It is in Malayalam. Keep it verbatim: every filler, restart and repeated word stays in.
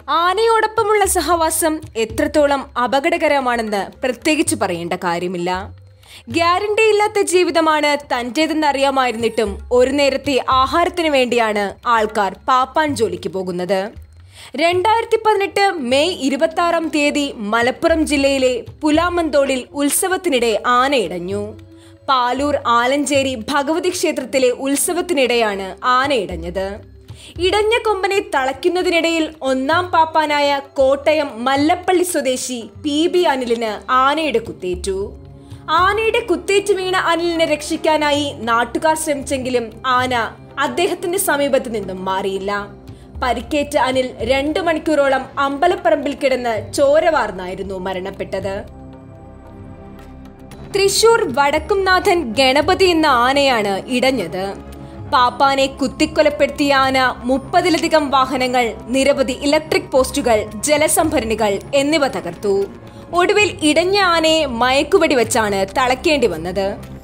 ആനയോടൊപ്പമുള്ള സഹവാസം എത്രത്തോളം അപകടകരമാണെന്ന് പ്രത്യേകിച്ച് പറയേണ്ട കാര്യമില്ല. ഗ്യാരണ്ടിയില്ലാത്ത ജീവിതമാണ് തൻ്റേതെന്നറിയാമായിരുന്നിട്ടും ഒരു നേരത്തെ ആഹാരത്തിന് വേണ്ടിയാണ് ആൾക്കാർ പാപ്പാൻ ജോലിക്ക് പോകുന്നത്. രണ്ടായിരത്തി പതിനെട്ട് മെയ് ഇരുപത്തി ആറാം തീയതി മലപ്പുറം ജില്ലയിലെ പുലാമന്തോളിൽ ഉത്സവത്തിനിടെ ആനയിടഞ്ഞു. പാലൂർ ആലഞ്ചേരി ഭഗവതി ക്ഷേത്രത്തിലെ ഉത്സവത്തിനിടെയാണ് ആനയിടഞ്ഞത്. ഇടഞ്ഞ കൊമ്പനെ തളയ്ക്കുന്നതിനിടയിൽ ഒന്നാം പാപ്പാനായ കോട്ടയം മല്ലപ്പള്ളി സ്വദേശി പി ബി അനിലിന് ആനയുടെ കുത്തേറ്റു. ആനയുടെ കുത്തേറ്റ് വീണ അനിലിനെ രക്ഷിക്കാനായി നാട്ടുകാർ ശ്രമിച്ചെങ്കിലും ആന അദ്ദേഹത്തിന്റെ സമീപത്ത് നിന്നും മാറിയില്ല. പരിക്കേറ്റ അനിൽ രണ്ടു മണിക്കൂറോളം അമ്പലപ്പറമ്പിൽ കിടന്ന് ചോര വാർന്നായിരുന്നു മരണപ്പെട്ടത്. തൃശൂർ വടക്കുംനാഥൻ ഗണപതി എന്ന ആനയാണ് ഇടഞ്ഞത്. പാപ്പാനെ കുത്തിക്കൊലപ്പെടുത്തിയ ആന മുപ്പതിലധികം വാഹനങ്ങൾ, നിരവധി ഇലക്ട്രിക് പോസ്റ്റുകൾ, ജലസംഭരണികൾ എന്നിവ തകർത്തു. ഒടുവിൽ ഇടഞ്ഞ ആനയെ മയക്കുവെടി വെച്ചാണ് തളയ്ക്കേണ്ടി വന്നത്.